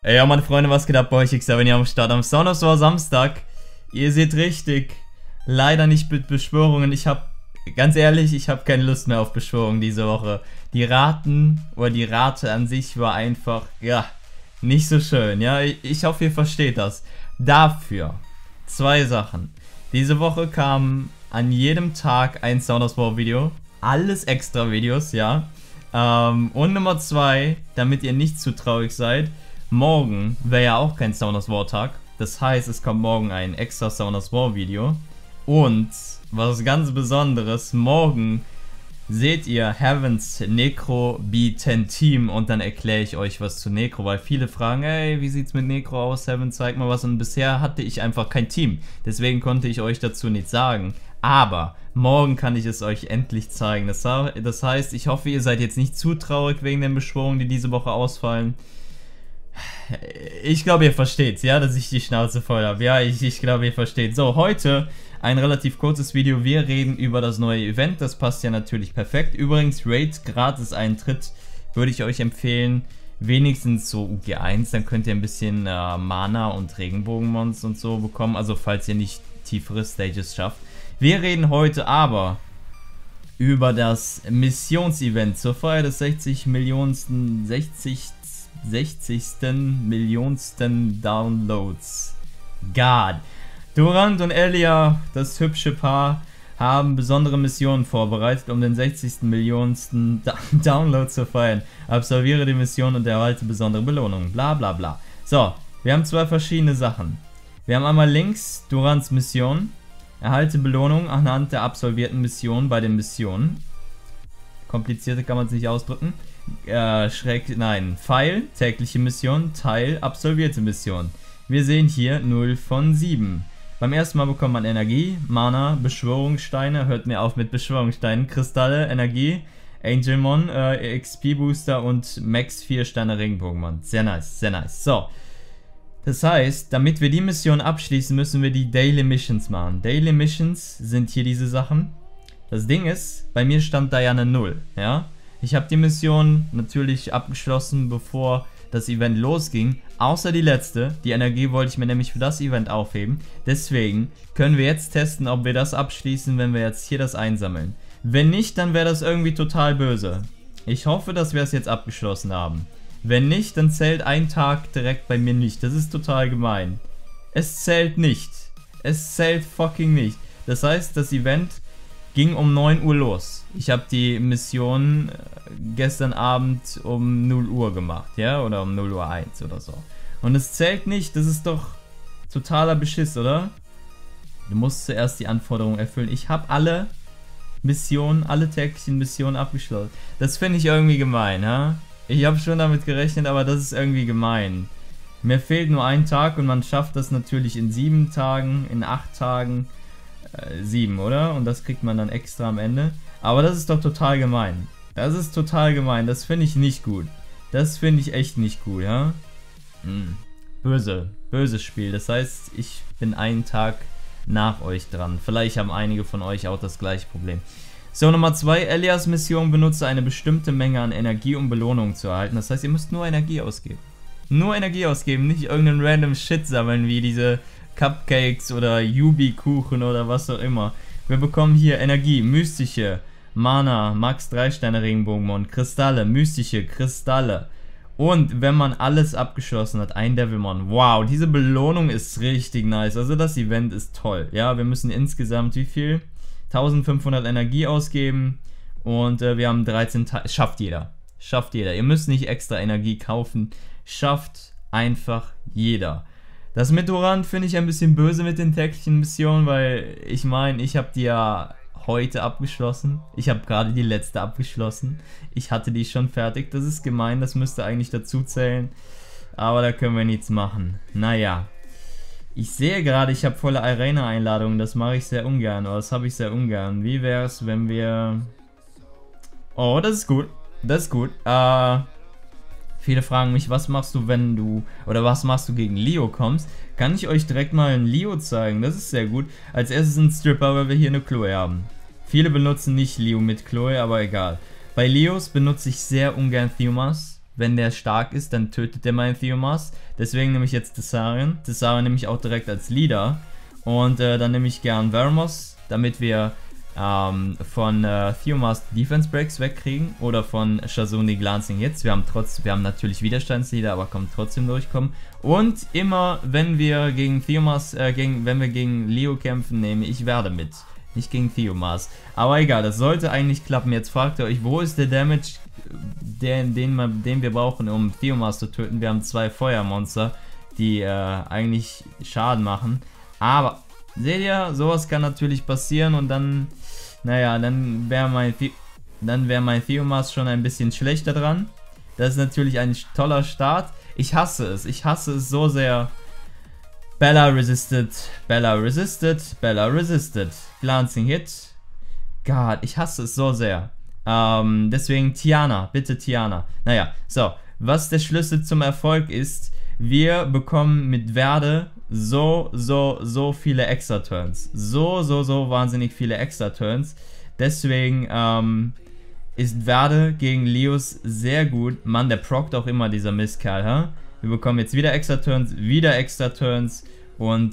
Ey, ja, meine Freunde, was geht ab bei euch? Xavier am Start am Sound of War Samstag. Ihr seht richtig. Leider nicht mit Beschwörungen. Ganz ehrlich, ich habe keine Lust mehr auf Beschwörungen diese Woche. Die Rate an sich war einfach, ja, nicht so schön. Ja, ich hoffe, ihr versteht das. Dafür zwei Sachen. Diese Woche kam an jedem Tag ein Sound of War Video. Alles extra Videos, ja. Und Nummer zwei, damit ihr nicht zu traurig seid. Morgen wäre ja auch kein Sound of War Tag. Das heißt, es kommt morgen ein extra Sound of War Video. Und was ganz Besonderes, morgen seht ihr Heavens Necro B10 Team und dann erkläre ich euch was zu Necro, weil viele fragen, ey, wie sieht's mit Necro aus? Heaven, zeig mal was. Und bisher hatte ich einfach kein Team. Deswegen konnte ich euch dazu nichts sagen. Aber morgen kann ich es euch endlich zeigen. Das heißt, ich hoffe, ihr seid jetzt nicht zu traurig wegen den Beschwörungen, die diese Woche ausfallen. Ich glaube, ihr versteht's, ja, dass ich die Schnauze voll habe. Ja, ich glaube, ihr versteht. So, heute ein relativ kurzes Video. Wir reden über das neue Event. Das passt ja natürlich perfekt. Übrigens, Raid gratis Eintritt würde ich euch empfehlen. Wenigstens so UG1. Dann könnt ihr ein bisschen Mana und Regenbogenmons und so bekommen. Also, falls ihr nicht tiefere Stages schafft. Wir reden heute aber über das Missionsevent zur Feier des 60. Millionsten Downloads. God. Durant und Elia, das hübsche Paar, haben besondere Missionen vorbereitet, um den 60. Millionsten Download zu feiern. Absolviere die Mission und erhalte besondere Belohnungen. Bla bla bla. So, wir haben zwei verschiedene Sachen. Wir haben einmal links Durants Mission. Erhalte Belohnung anhand der absolvierten Mission bei den Missionen. Komplizierter kann man es nicht ausdrücken. Pfeil, tägliche Mission, Teil, absolvierte Mission. Wir sehen hier 0 von 7. Beim ersten Mal bekommt man Energie, Mana, Beschwörungssteine, hört mir auf mit Beschwörungssteinen, Kristalle, Energie, Angelmon, XP Booster und Max 4 Sterne Regenbogenmon. Sehr nice, sehr nice. So. Das heißt, damit wir die Mission abschließen, müssen wir die Daily Missions machen. Daily Missions sind hier diese Sachen. Das Ding ist, bei mir stand da ja eine 0, ja. Ich habe die Mission natürlich abgeschlossen, bevor das Event losging, außer die letzte. Die Energie wollte ich mir nämlich für das Event aufheben. Deswegen können wir jetzt testen, ob wir das abschließen, wenn wir jetzt hier das einsammeln. Wenn nicht, dann wäre das irgendwie total böse. Ich hoffe, dass wir es jetzt abgeschlossen haben. Wenn nicht, dann zählt ein Tag direkt bei mir nicht. Das ist total gemein. Es zählt nicht. Es zählt fucking nicht. Das heißt, das Event ging um 9 Uhr los. Ich habe die Mission gestern Abend um 0 Uhr gemacht, ja? Oder um 0 Uhr 1 oder so. Und es zählt nicht, das ist doch totaler Beschiss, oder? Du musst zuerst die Anforderungen erfüllen. Ich habe alle Missionen, alle täglichen Missionen abgeschlossen. Das finde ich irgendwie gemein, ha? Ich habe schon damit gerechnet, aber das ist irgendwie gemein. Mir fehlt nur ein Tag und man schafft das natürlich in 7 Tagen, in 8 Tagen. 7, oder? Und das kriegt man dann extra am Ende. Aber das ist doch total gemein. Das ist total gemein. Das finde ich nicht gut. Das finde ich echt nicht gut, ja? Böses Spiel. Das heißt, ich bin einen Tag nach euch dran. Vielleicht haben einige von euch auch das gleiche Problem. So, Nummer 2. Elias Mission: benutze eine bestimmte Menge an Energie, um Belohnungen zu erhalten. Das heißt, ihr müsst nur Energie ausgeben. Nur Energie ausgeben, nicht irgendeinen random Shit sammeln, wie diese Cupcakes oder Yubi-Kuchen oder was auch immer. Wir bekommen hier Energie, mystische, Mana, Max 3 Sterne Regenbogenmon, Kristalle, mystische, Kristalle. Und wenn man alles abgeschlossen hat, ein Devilmon. Wow, diese Belohnung ist richtig nice. Also das Event ist toll. Ja, wir müssen insgesamt wie viel? 1500 Energie ausgeben. Und wir haben 13 Tage. Schafft jeder. Schafft jeder. Ihr müsst nicht extra Energie kaufen. Schafft einfach jeder. Das mit Durant finde ich ein bisschen böse mit den täglichen Missionen, weil ich meine, ich habe die ja heute abgeschlossen. Ich habe gerade die letzte abgeschlossen. Ich hatte die schon fertig. Das ist gemein, das müsste eigentlich dazu zählen. Aber da können wir nichts machen. Naja. Ich sehe gerade, ich habe volle Arena-Einladungen. Das mache ich sehr ungern. Oder das habe ich sehr ungern. Wie wäre es, wenn wir... Oh, das ist gut. Das ist gut. Viele fragen mich, was machst du, wenn du, oder was machst du gegen Leo kommst? Kann ich euch direkt mal einen Leo zeigen, das ist sehr gut. Als erstes ein Stripper, weil wir hier eine Chloe haben. Viele benutzen nicht Leo mit Chloe, aber egal. Bei Leos benutze ich sehr ungern Thumas, wenn der stark ist, dann tötet der meinen Theomas. Deswegen nehme ich jetzt Thessarion. Thessarion nehme ich auch direkt als Leader. Und dann nehme ich gern Vermos, damit wir von Theomas Defense Breaks wegkriegen. Oder von Shazoon die Glancing Hits. Wir haben natürlich Widerstandsleader, aber kommen trotzdem durchkommen. Und immer, wenn wir gegen Theomas, wenn wir gegen Leo kämpfen, nehme ich Verde mit. Nicht gegen Theomas. Aber egal, das sollte eigentlich klappen. Jetzt fragt ihr euch, wo ist der Damage, den wir brauchen, um Theomas zu töten. Wir haben 2 Feuermonster, die eigentlich Schaden machen. Aber, seht ihr, sowas kann natürlich passieren und dann, naja, dann wäre mein Theomas schon ein bisschen schlechter dran. Das ist natürlich ein toller Start. Ich hasse es so sehr. Bella resisted, Bella resisted, Bella resisted. Glancing Hit. God, ich hasse es so sehr. Deswegen Tiana, bitte Tiana. Naja, so, was der Schlüssel zum Erfolg ist, wir bekommen mit Verde so viele Extra-Turns. So wahnsinnig viele Extra-Turns. Deswegen ist Verde gegen Leos sehr gut. Mann, der prockt auch immer, dieser Mistkerl, ha? Wir bekommen jetzt wieder Extra-Turns und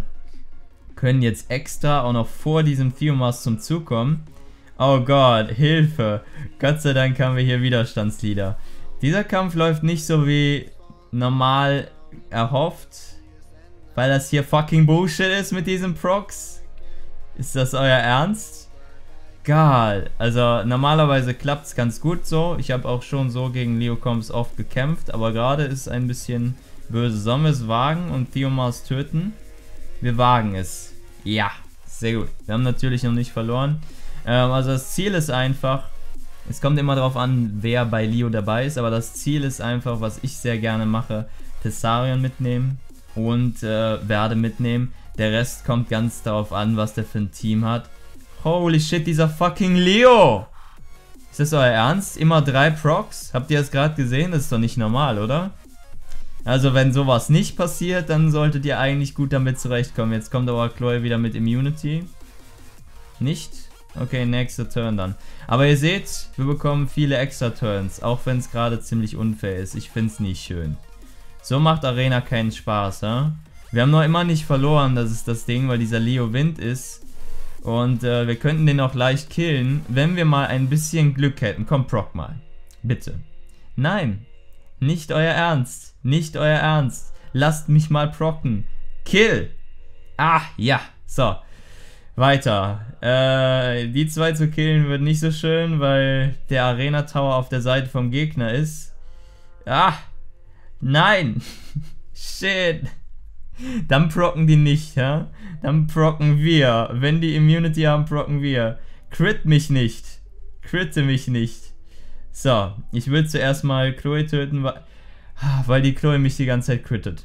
können jetzt extra auch noch vor diesem Theomas zum Zug kommen. Oh Gott, Hilfe! Gott sei Dank haben wir hier Widerstandsleader. Dieser Kampf läuft nicht so wie normal erhofft, weil das hier fucking Bullshit ist mit diesem Procs. Ist das euer Ernst? Geil. Also normalerweise klappt es ganz gut so. Ich habe auch schon so gegen Leocoms oft gekämpft, aber gerade ist es ein bisschen böse. Sollen wir es wagen und Theomas töten? Wir wagen es. Ja, sehr gut. Wir haben natürlich noch nicht verloren. Also das Ziel ist einfach, es kommt immer darauf an, wer bei Leo dabei ist, aber das Ziel ist einfach, was ich sehr gerne mache, Thessarion mitnehmen und Verde mitnehmen. Der Rest kommt ganz darauf an, was der für ein Team hat. Holy shit, dieser fucking Leo! Ist das euer Ernst? Immer 3 Procs? Habt ihr das gerade gesehen? Das ist doch nicht normal, oder? Also wenn sowas nicht passiert, dann solltet ihr eigentlich gut damit zurechtkommen. Jetzt kommt aber Chloe wieder mit Immunity. Nicht? Okay, nächster Turn dann. Aber ihr seht, wir bekommen viele extra Turns, auch wenn es gerade ziemlich unfair ist. Ich finde es nicht schön. So macht Arena keinen Spaß, ja? Wir haben noch immer nicht verloren, das ist das Ding, weil dieser Leo Wind ist. Und wir könnten den auch leicht killen, wenn wir mal ein bisschen Glück hätten. Komm, proc mal. Bitte. Nein. Nicht euer Ernst. Nicht euer Ernst. Lasst mich mal procken. Kill. Ah, ja. So. Weiter. Die 2 zu killen wird nicht so schön, weil der Arena Tower auf der Seite vom Gegner ist. Ah. Nein. Shit. Dann procken die nicht, ja? Dann procken wir. Wenn die Immunity haben, procken wir. Crit mich nicht. Critte mich nicht. So, ich will zuerst mal Chloe töten, weil die Chloe mich die ganze Zeit crittet.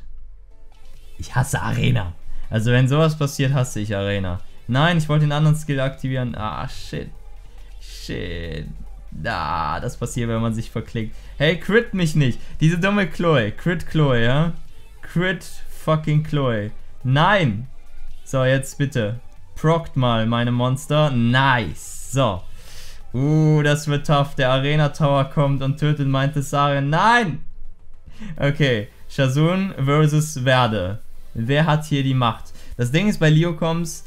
Ich hasse Arena. Also wenn sowas passiert, hasse ich Arena. Nein, ich wollte den anderen Skill aktivieren. Ah, shit. Shit. Ah, das passiert, wenn man sich verklickt. Hey, crit mich nicht. Diese dumme Chloe. Crit Chloe, ja? Crit fucking Chloe. Nein! So, jetzt bitte. Prockt mal meine Monster. Nice. So. Das wird tough. Der Arena Tower kommt und tötet mein Thessarion. Nein! Okay. Shazoon versus Verde. Wer hat hier die Macht? Das Ding ist bei Leocoms,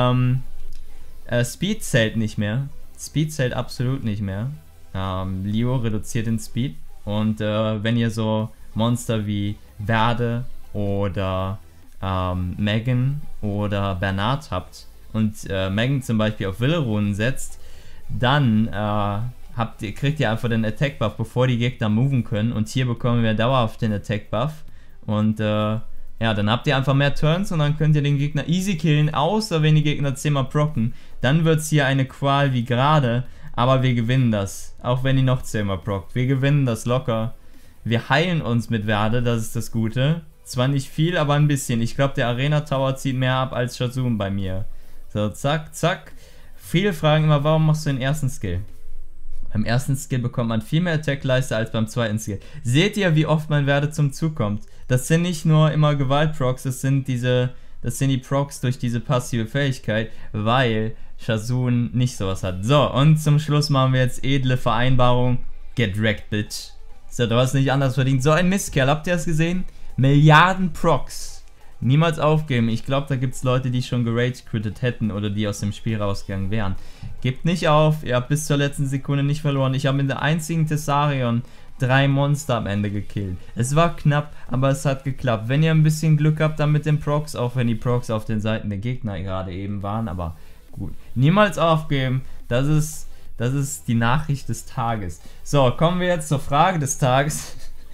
Speed zählt nicht mehr. Speed zählt absolut nicht mehr. Leo reduziert den Speed. Und wenn ihr so Monster wie Verde oder Megan oder Bernard habt und Megan zum Beispiel auf Wille-Runen setzt, dann kriegt ihr einfach den Attack-Buff, bevor die Gegner moven können, und hier bekommen wir dauerhaft den Attack-Buff und ja, dann habt ihr einfach mehr Turns und dann könnt ihr den Gegner easy killen, außer wenn die Gegner 10-mal procken, dann wird es hier eine Qual wie gerade, aber wir gewinnen das, auch wenn die noch 10-mal prockt, wir gewinnen das locker. Wir heilen uns mit Verde, das ist das Gute. Zwar nicht viel, aber ein bisschen. Ich glaube, der Arena Tower zieht mehr ab als Shazoon bei mir. So, zack, zack. Viele fragen immer, warum machst du den ersten Skill? Beim ersten Skill bekommt man viel mehr Attack-Leiste als beim zweiten Skill. Seht ihr, wie oft mein Verde zum Zug kommt? Das sind nicht nur immer Gewalt-Procs, das sind die Procs durch diese passive Fähigkeit, weil Shazoon nicht sowas hat. So, und zum Schluss machen wir jetzt edle Vereinbarung. Get wrecked, bitch. So, du hast nicht anders verdient. So ein Mistkerl, habt ihr das gesehen? Milliarden Procs. Niemals aufgeben. Ich glaube, da gibt es Leute, die schon gerage-quittet hätten oder die aus dem Spiel rausgegangen wären. Gebt nicht auf, ihr habt bis zur letzten Sekunde nicht verloren. Ich habe in der einzigen Thessarion 3 Monster am Ende gekillt. Es war knapp, aber es hat geklappt. Wenn ihr ein bisschen Glück habt dann mit den Procs, auch wenn die Procs auf den Seiten der Gegner gerade eben waren, aber gut. Niemals aufgeben, das ist die Nachricht des Tages. So, kommen wir jetzt zur Frage des Tages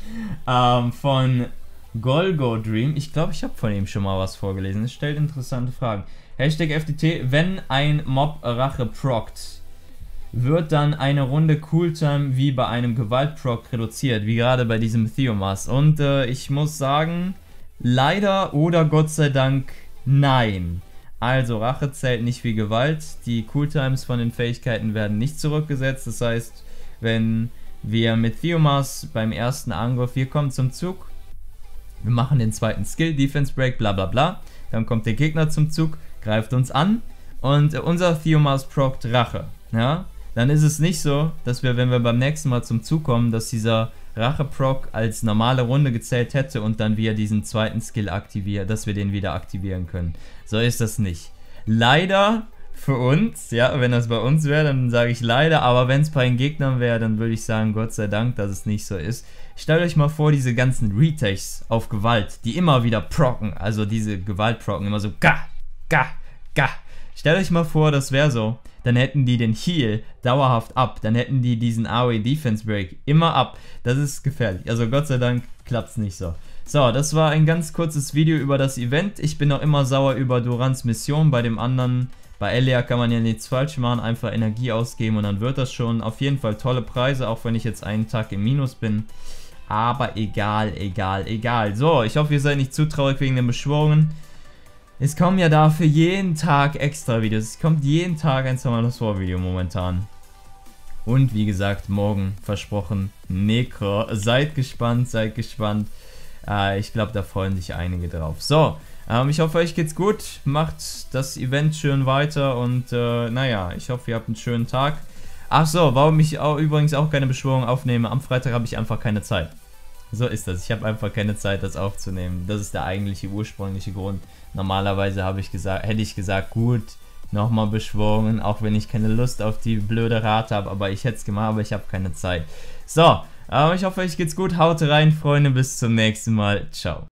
von Golgo Dream. Ich glaube, ich habe von ihm schon mal was vorgelesen. Es stellt interessante Fragen. Hashtag FTT, wenn ein Mob Rache prockt, wird dann eine Runde Cooltime wie bei einem Gewaltproc reduziert, wie gerade bei diesem Theomas. Und ich muss sagen, leider oder Gott sei Dank nein. Also Rache zählt nicht wie Gewalt, die Cooltimes von den Fähigkeiten werden nicht zurückgesetzt. Das heißt, wenn wir mit Theomas beim ersten Angriff, wir kommen zum Zug, wir machen den zweiten Skill, Defense Break, bla bla bla, dann kommt der Gegner zum Zug, greift uns an und unser Theomas prockt Rache, ja, dann ist es nicht so, dass wir, wenn wir beim nächsten Mal zum Zug kommen, dass dieser Rache-Proc als normale Runde gezählt hätte und dann wir diesen zweiten Skill aktivieren, dass wir den wieder aktivieren können. So ist das nicht. Leider für uns, ja, wenn das bei uns wäre, dann sage ich leider, aber wenn es bei den Gegnern wäre, dann würde ich sagen, Gott sei Dank, dass es nicht so ist. Stellt euch mal vor, diese ganzen Retakes auf Gewalt, die immer wieder procken, also diese Gewalt-Procken, immer so ga, ga, ga. Stellt euch mal vor, das wäre so, dann hätten die den Heal dauerhaft ab, dann hätten die diesen AoE Defense Break immer ab. Das ist gefährlich, also Gott sei Dank klappt es nicht so. So, das war ein ganz kurzes Video über das Event. Ich bin noch immer sauer über Durans Mission. Bei dem anderen, bei Elia kann man ja nichts falsch machen, einfach Energie ausgeben und dann wird das schon. Auf jeden Fall tolle Preise, auch wenn ich jetzt einen Tag im Minus bin. Aber egal, egal, egal. So, ich hoffe, ihr seid nicht zu traurig wegen den Beschwörungen. Es kommen ja dafür jeden Tag extra Videos. Es kommt jeden Tag ein normales Vorvideo momentan. Und wie gesagt, morgen versprochen Necro. Seid gespannt, seid gespannt. Ich glaube, da freuen sich einige drauf. So, ich hoffe, euch geht's gut. Macht das Event schön weiter und naja, ich hoffe, ihr habt einen schönen Tag. Ach so, warum ich übrigens auch keine Beschwörung aufnehme. Am Freitag habe ich einfach keine Zeit. So ist das. Ich habe einfach keine Zeit, das aufzunehmen. Das ist der eigentliche ursprüngliche Grund. Normalerweise hätte ich gesagt, gut, nochmal Beschwörungen, auch wenn ich keine Lust auf die blöde Rate habe, aber ich hätte es gemacht, aber ich habe keine Zeit. So, ich hoffe, euch geht's gut. Haut rein, Freunde, bis zum nächsten Mal. Ciao.